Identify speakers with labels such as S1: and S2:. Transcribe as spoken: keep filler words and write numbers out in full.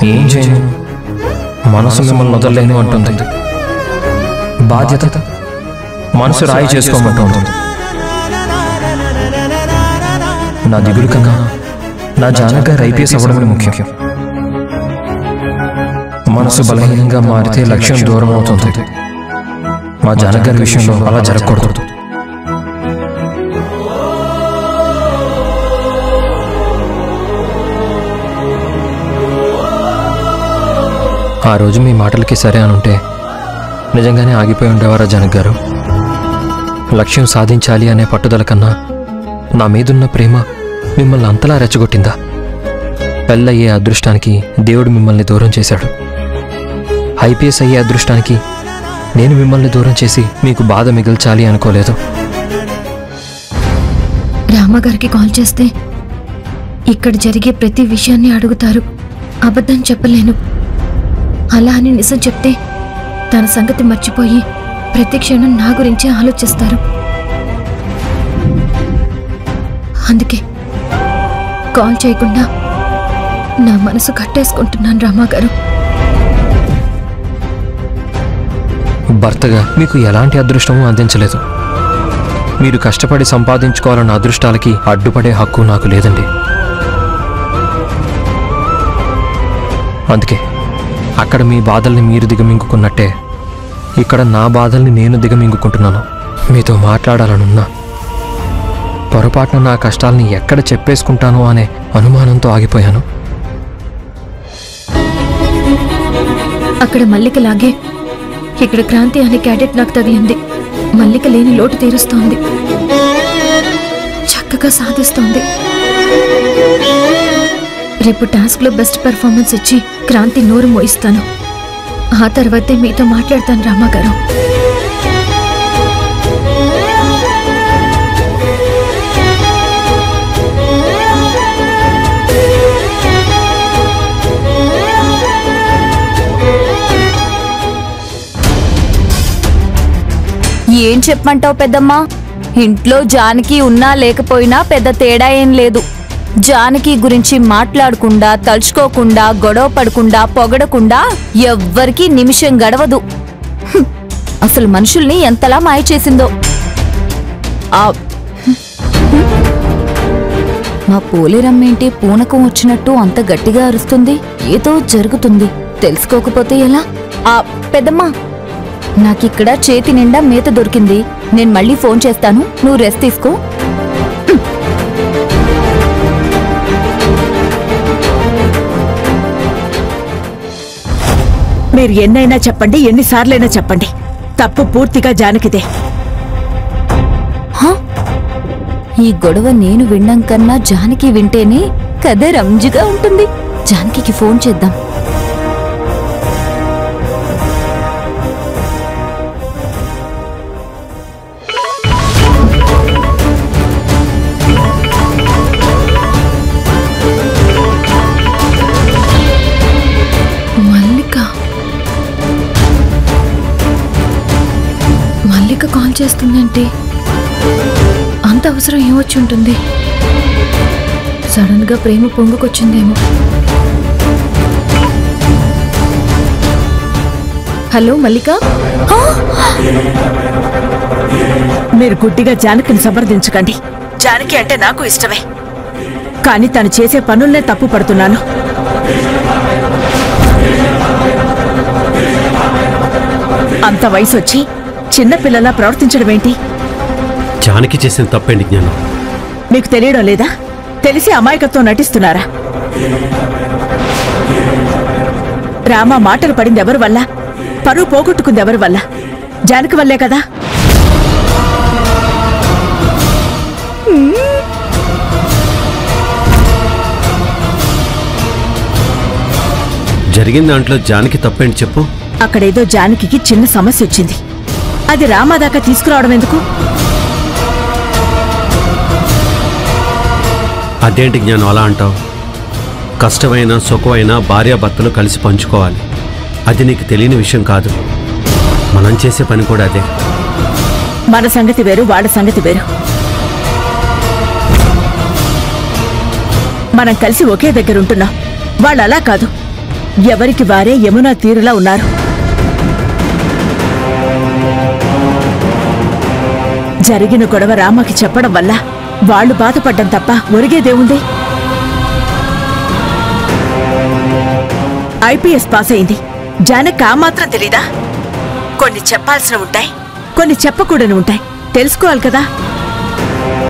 S1: ఏం చేయను, మనసు మిమ్మల్ని వదలలేను అంటుంది. బాధ్యత మనసు రాయి చేసుకోమంటుంది. నా దిగులు కన్నా నా జానగారు ఐపీఎస్ అవ్వడమే ముఖ్యం. మనసు బలహీనంగా మారితే లక్ష్యం దూరం అవుతుంది. మా జానగారి విషయంలో అలా జరగకూడదు. ఆ రోజు మీ మాటలకి సరే అనుంటే నిజంగానే ఆగిపోయి ఉండేవారా జనగారు? లక్ష్యం సాధించాలి అనే పట్టుదల కన్నా నా మీదున్న ప్రేమ మిమ్మల్ని అంతలా రెచ్చగొట్టిందా? పెళ్ళయ్యే అదృష్టానికి దేవుడు మిమ్మల్ని దూరం చేశాడు. ఐపీఎస్ అయ్యే అదృష్టానికి నేను మిమ్మల్ని దూరం చేసి మీకు బాధ మిగిల్చాలి అనుకోలేదు.
S2: రామగారికి కాల్ చేస్తే ఇక్కడ జరిగే ప్రతి విషయాన్ని అడుగుతారు. అబద్ధం చెప్పలేను. అలా అని నిజం చెప్తే తన సంగతి మర్చిపోయి ప్రతి క్షణం నా గురించే ఆలోచిస్తారు. అందుకే కాల్ చేయకుండా నా మనసు కట్టేసుకుంటున్నాను రామాగారు.
S1: భర్తగా మీకు ఎలాంటి అదృష్టమూ అందించలేదు. మీరు కష్టపడి సంపాదించుకోవాలన్న అదృష్టాలకి అడ్డుపడే హక్కు నాకు లేదండి. అందుకే అక్కడ మీ బాధల్ని మీరు దిగమింగుకున్నట్టే ఇక్కడ నా బాధల్ని నేను దిగమింగుకుంటున్నాను. మీతో మాట్లాడాలనున్నా పొరపాటున నా కష్టాల్ని ఎక్కడ చెప్పేసుకుంటానో అనే అనుమానంతో ఆగిపోయాను.
S2: అక్కడ మల్లికలాగే ఇక్కడ క్రాంతి అనే క్యాడెట్ నాకు తగిలింది. మల్లిక లేని లోటు తీరుస్తోంది, చక్కగా సాధిస్తోంది. రేపు టాస్క్ లో బెస్ట్ పెర్ఫార్మెన్స్ ఇచ్చి క్రాంతి నోరు మోయిస్తాను. ఆ తర్వాతే మీతో మాట్లాడతాను రామాగారు.
S3: ఏం చెప్పమంటావు పెద్దమ్మా? ఇంట్లో జానకి ఉన్నా లేకపోయినా పెద్ద తేడా ఏం లేదు. జానకి గురించి మాట్లాడకుండా, తలుచుకోకుండా, గొడవ పడకుండా, పొగడకుండా ఎవ్వరికీ నిమిషం గడవదు. అసలు మనుషుల్ని ఎంతలా మాయ చేసిందో. మా పోలేరమ్మేంటి పూనకం వచ్చినట్టు అంత గట్టిగా అరుస్తుంది? ఏదో జరుగుతుంది, తెలుసుకోకపోతే ఎలా? ఆ పెద్దమ్మా, నాకిక్కడ చేతి నిండా మేత దొరికింది. నేను మళ్ళీ ఫోన్ చేస్తాను, నువ్వు రెస్ట్ తీసుకో.
S4: మీరు ఎన్నైనా చెప్పండి, ఎన్నిసార్లైనా చెప్పండి, తప్పు పూర్తిగా జానకిదే.
S3: ఈ గొడవ నేను వినడం కన్నా జానకి వింటేనే కథ రంజుగా ఉంటుంది. జానకి ఫోన్ చేద్దాం.
S2: కాల్ చేస్తుందంటే అంత అవసరం ఏమొచ్చి ఉంటుంది? సడన్ గా ప్రేమ పొంగుకొచ్చిందేమో. హలో మల్లిక.
S4: మీరు గుడ్డిగా జానకిని సమర్థించకండి. జానకి అంటే నాకు ఇష్టమే, కానీ తను చేసే పనుల్నే తప్పు పడుతున్నాను. అంత వయసు వచ్చి చిన్నపిల్లలా ప్రవర్తించడం ఏంటి?
S5: జానకి చేసిన తప్పేంటి జ్ఞానం?
S4: మీకు తెలియడం లేదా? తెలిసి అమాయకత్వం నటిస్తున్నారా? రామ మాటలు పడింది ఎవరి వల్ల? పరువు పోగొట్టుకుంది ఎవరి వల్ల? జానకి వల్లే కదా.
S5: జరిగిన దాంట్లో జానకి తప్పేంటి చెప్పు.
S4: అక్కడేదో జానకి చిన్న సమస్య వచ్చింది, అది రామా దాకా తీసుకురావడం ఎందుకు?
S5: అదేంటి జ్ఞానం అలా అంటావు? కష్టమైన సుఖమైన భార్యాభర్తలు కలిసి పంచుకోవాలి. అది నీకు తెలియని విషయం కాదు. మనం చేసే పని కూడా అదే.
S4: మన సంగతి వేరు, వాళ్ళ సంగతి వేరు. మనం కలిసి ఒకే దగ్గర ఉంటున్నాం, వాళ్ళు అలా కాదు. ఎవరికి వారే యమునా తీరులా ఉన్నారు. జరిగిన గొడవ రామకి చెప్పడం వల్ల వాళ్ళు బాధపడ్డం తప్ప ఒరిగేదేముంది? ఐపీఎస్ పాస్ అయింది. జానకి ఆ మాత్రం తెలీదా? కొన్ని చెప్పాల్సిన ఉంటాయి, కొన్ని చెప్పకూడని ఉంటాయి. తెలుసుకోవాలి కదా.